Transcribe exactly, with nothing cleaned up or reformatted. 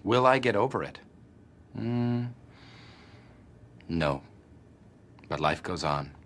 Will I get over it? Mm, no. But life goes on.